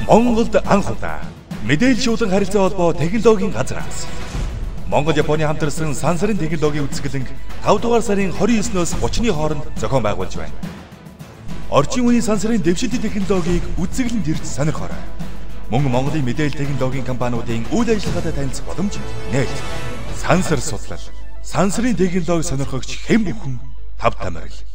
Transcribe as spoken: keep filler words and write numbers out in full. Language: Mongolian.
Монголд анх удаа мэдээлжүүлэн харилцаа холбоо технологийн газраас Монгол Японы хамтарсан сансарын технологийн үзэсгэлэн тавд дугаар сарын двадцать девятнөөс тридцатны хооронд зохион байгуулж байна. Орчин үеийн сансарын дэвшилтийн технологиг үзэсгэлэн төрж сонирхорой. Мөн Монголын мэдээлэл технологийн компаниудын үйл ажиллагаатай танилцах боломж нээлт. Сансар судлал, сансарын технологи сонирхогч хэн бүхэн тав тамирал.